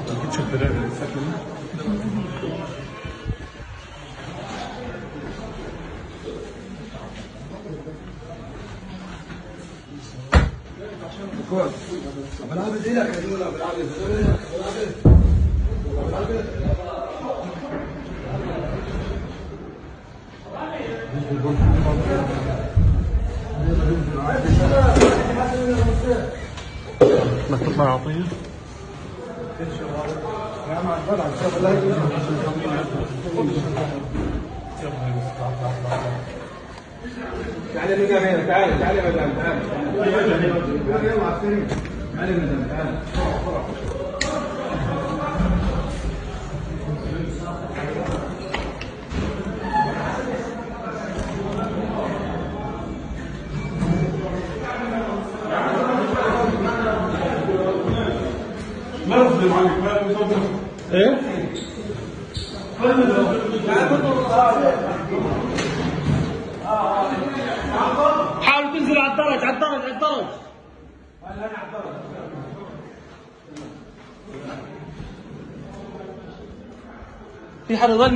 ما تطلع عطيه؟ تعالي مدام هنا، تعالي تعالي مدام، تعالي تعالي مدام، تعالي. ما نصدم عليك ما نصدم. ايه؟ حاول تنزل على الدرج على الدرج على الدرج. في حدا ظل